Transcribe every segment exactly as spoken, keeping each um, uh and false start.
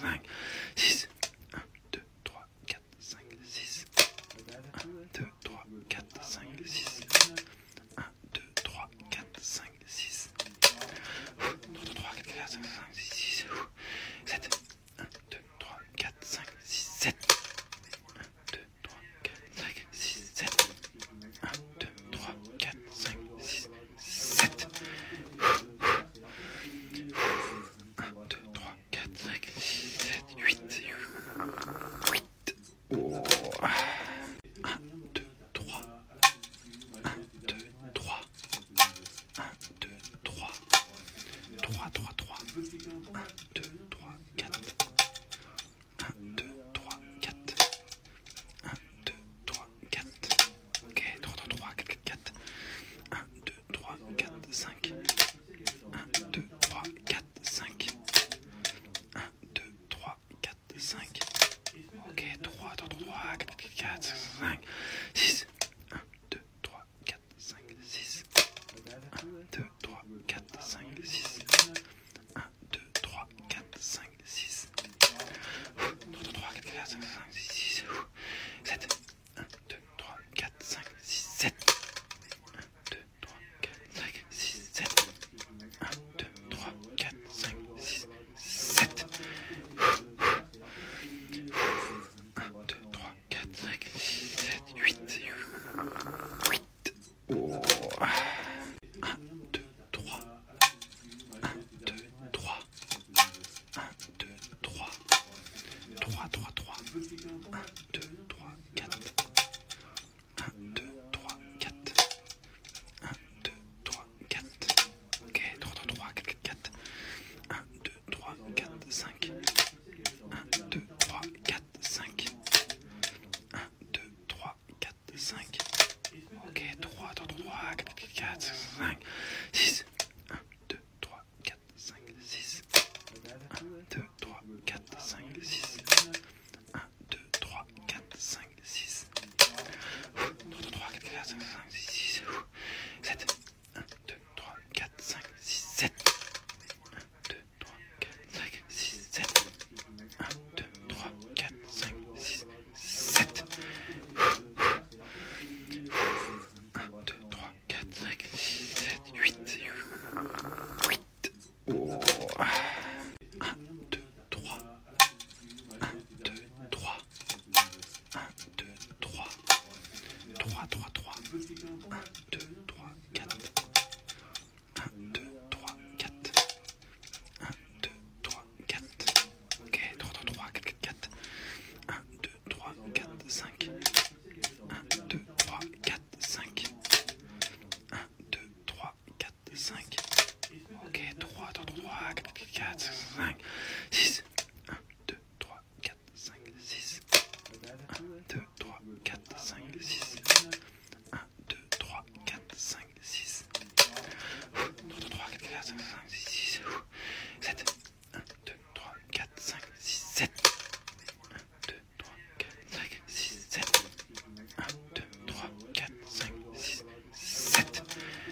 cinq, six. un, deux, trois, quatre, cinq, six. un, deux, trois, quatre, cinq, six. un, deux, trois, quatre, cinq, six. un, deux, trois, quatre, cinq, six, sept. un, deux, trois, quatre, cinq, six, sept. un, deux, trois, quatre, cinq, six, sept. un, deux, trois, quatre, cinq, six, sept. un, deux, trois, quatre, cinq, six, sept, huit. huit. Oh. un, deux, trois. un, deux, trois. un, deux, trois. trois, trois, trois. un, deux, trois, quatre. un, deux, trois, quatre. un, deux, trois, quatre. Ok, trois, trois, trois, quatre, quatre. un, deux, trois, quatre, cinq. un, deux, trois, quatre, cinq. un, deux, trois, quatre, cinq. Ok, trois, trois, trois, quatre, quatre, cinq, six. un, deux, trois, quatre, cinq, six. un, deux, trois, quatre, cinq, six. un, deux, trois, quatre, cinq, six. trois, trois, quatre, cinq, six, sept. un, deux, trois, quatre, cinq, six, sept. un, deux, trois, quatre, cinq, six, sept. un, deux, trois, quatre, cinq, six, sept. un, deux, trois, quatre, cinq, six, sept, huit. huit. Oh. un, deux, trois. un, deux, trois. un, deux, trois. trois, trois, trois. un, deux, trois, quatre. un, deux, trois, quatre. un, deux, trois, quatre. Ok, trois, trois, trois, quatre, quatre. un, deux, trois, quatre, cinq. un, deux, trois, quatre, cinq. un, deux, trois, quatre, cinq. Ok, trois, trois, trois, quatre, quatre, cinq, six. un, deux, trois, quatre, cinq, six. un, deux, trois, quatre, cinq, six. un, deux, trois, quatre, cinq, six. trois, trois, quatre, cinq, six, sept. un, deux, trois, quatre, cinq, six, sept. un, deux, trois, quatre, cinq, six, sept. un, deux, trois, quatre, cinq, six, sept. un, deux, trois, quatre, cinq, six, sept, huit. huit. Oh. un, deux, trois. un, deux, trois. un, deux, trois. trois, trois, trois. un, deux, trois, quatre. un, deux, trois, quatre. un, deux, trois, quatre. Ok, trois, trois, trois, quatre, quatre. un, deux, trois, quatre, cinq. un, deux, trois, quatre, cinq. un, deux, trois, quatre, cinq. Ok, trois, trois, trois, quatre, quatre, cinq, six. un, deux, trois, quatre, cinq, six. un, deux, trois, quatre, cinq, six. un, deux, trois, quatre, cinq, six. trois, trois, quatre, cinq, six, sept. un, deux, trois, quatre, cinq, six, sept. un, deux, trois, quatre, cinq, six, sept. un, deux, trois, quatre, cinq, six, sept.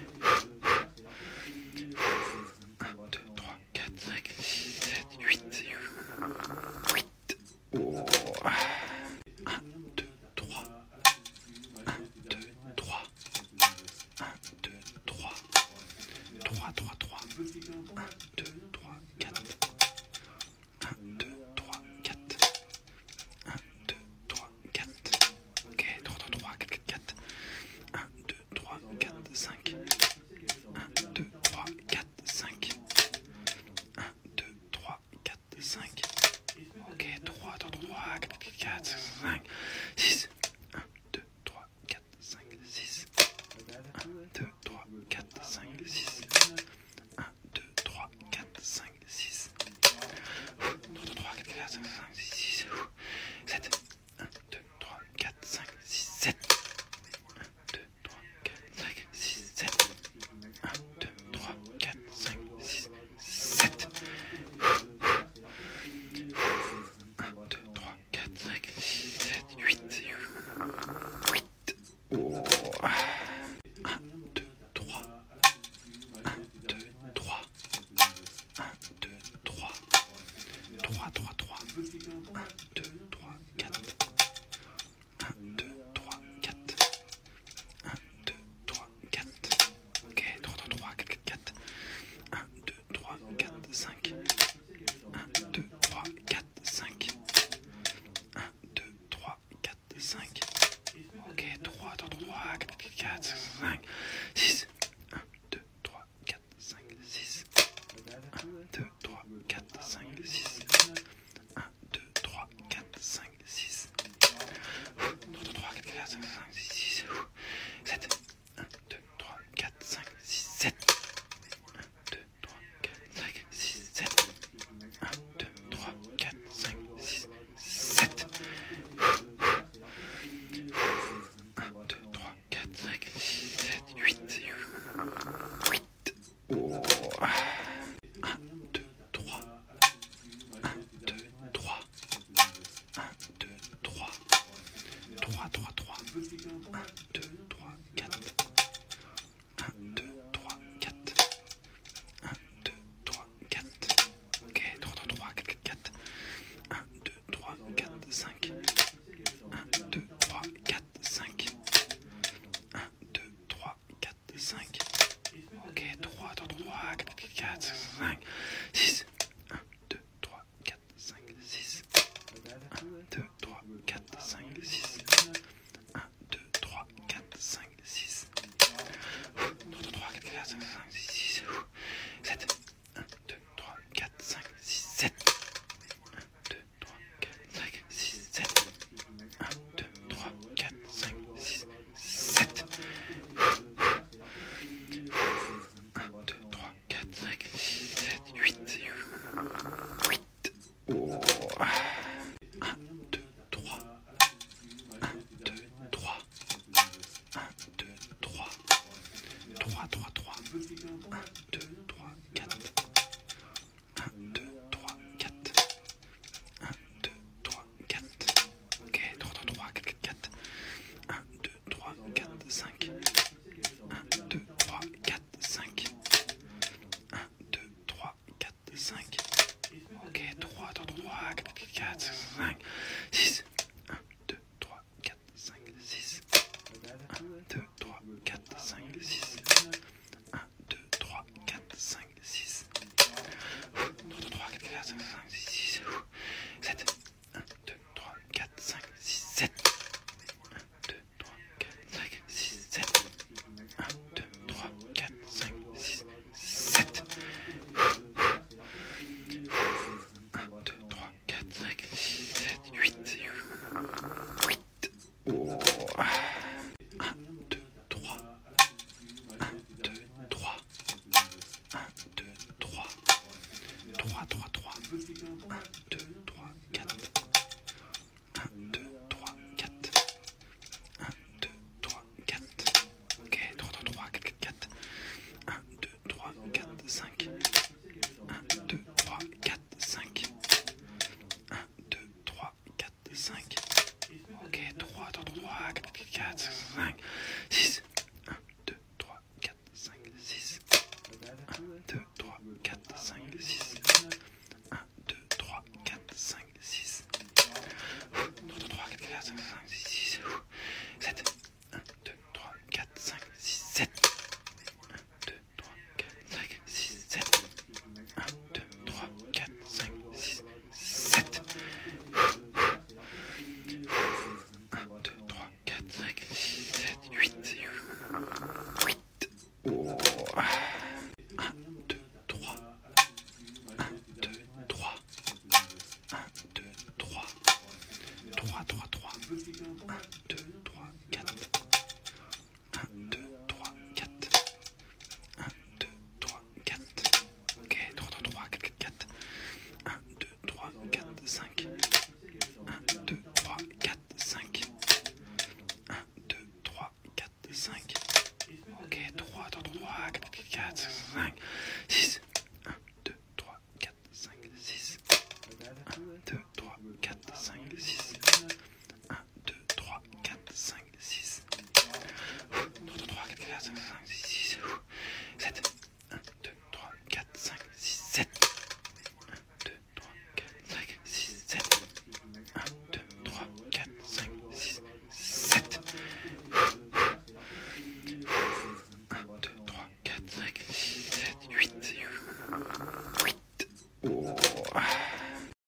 un, deux, trois, quatre, cinq, six, sept, huit. huit. Oh. un, deux, trois. un, deux, trois. un, deux, trois. trois, trois, trois. un, deux, trois, quatre. un, deux, trois, quatre. un, deux, trois, quatre. Ok, trois, trois, trois, quatre, quatre. un, deux, trois, quatre, cinq. un, deux, trois, quatre, cinq. un, deux, trois, quatre, cinq. Ok, trois, trois, trois, quatre, quatre, cinq, six. un, deux, trois, quatre, cinq, six. un, deux, trois, quatre, cinq, six. un, deux, trois, quatre, cinq, six. trois, trois, quatre, cinq, six, sept. un, deux, trois, quatre, cinq, six, sept. un, deux, trois, quatre, cinq, six, sept. un, deux, trois, quatre, cinq, six, sept. un, deux, trois, quatre, cinq, six, sept, huit. huit. Oh. un, deux, trois. un, deux, trois. un, deux, trois. trois, trois, trois. deux, trois, quatre. un, deux, trois, quatre. un, deux, trois, quatre. Ok, trois, trois, trois, quatre, quatre. un, deux, trois, quatre, cinq. un, deux, trois, quatre, cinq. un, deux, trois, quatre, cinq. Ok, trois, trois, trois, quatre, quatre, cinq, six. un, deux, trois, quatre, cinq, six. un, deux, trois, quatre, cinq, six. un, deux, trois, quatre, cinq, six. trois, trois, quatre, quatre, cinq, six, sept. un, deux, trois, quatre, cinq, six, sept. un, deux, trois, quatre, cinq, six, sept. un, deux, trois, quatre, cinq, six, sept. un, deux, trois, quatre, cinq, six, sept, huit. huit. Oh. un, deux, trois. un, deux, trois. un, deux, trois. trois, trois, trois. un, deux, trois, quatre. un, deux, trois, quatre. un, deux, trois, quatre. Ok, trois, trois, trois, quatre, quatre. un, deux, trois, quatre, cinq. un, deux, trois, quatre, cinq. un, deux, trois, quatre, cinq. Ok, trois, trois, trois, quatre, quatre, cinq, six. un, deux, trois, quatre, cinq, six. un, deux, trois, quatre, cinq, six. un, deux, trois, quatre, cinq, six. trois, trois, quatre, quatre, cinq, six, sept. un, deux, trois, quatre, cinq, six, sept. un, deux, trois, quatre, cinq, six, sept. un, deux, trois, quatre, cinq, six, sept. un, deux, trois, quatre, cinq, six, sept, huit. huit. Oh. un, deux, trois. un, deux, trois. un, deux, trois. trois, trois, trois. un, deux, trois, quatre. un, deux, trois, quatre. un, deux, trois, quatre. Ok, trois, trois, trois, quatre, quatre. un, deux, trois, quatre, cinq. un, deux, trois, quatre, cinq. un, deux, trois, quatre, cinq. Ok, trois, trois, trois, quatre, quatre, cinq, six. un, deux, trois, quatre, cinq, six. un, deux, trois, quatre, cinq, six. un, deux, trois, quatre, cinq, six. trois, trois, quatre, quatre, cinq, six, sept. un, deux, trois, quatre, cinq, six, sept. un, deux, trois, quatre, cinq, six, sept. un, deux, trois, quatre, cinq, six, sept. un, deux, trois, quatre, cinq, six, sept, huit. huit. Oh. un, deux, trois. un, deux, trois. un, deux, trois. trois, trois, trois. un, deux, trois, quatre. un, deux, trois, quatre. un, deux, trois, quatre. Ok, trois, trois, trois, quatre, quatre. un, deux, trois, quatre, cinq. un, deux, trois, quatre, cinq. un, deux, trois, quatre, cinq. Ok, trois, trois, trois, quatre, quatre, cinq, six. un, deux, trois, quatre, cinq, six. un, deux, trois, quatre, cinq, six. un, deux, trois, quatre, cinq, six. trois, trois, quatre, quatre, cinq, six, sept. un, deux, trois, quatre, cinq, six, sept. un, deux, trois, quatre, cinq, six, sept. un, deux, trois, quatre, cinq, six, sept. un, deux, trois, quatre, cinq, six, sept, huit. huit. Oh. un, deux, trois. un, deux, trois. un, deux, trois. trois, trois, trois. un, deux, trois, quatre. un, deux, trois, quatre. un, deux, trois, quatre. Ok, trois, trois, trois, quatre, quatre. un, deux, trois, quatre, cinq. un, deux, trois, quatre, cinq. un, deux, trois, quatre, cinq. Ok, trois, trois, trois, quatre, quatre, cinq, six. un, deux, trois, quatre, cinq, six. un, deux, trois, quatre, cinq, six. un, deux, trois, quatre, cinq, six. trois, trois, quatre, cinq, six.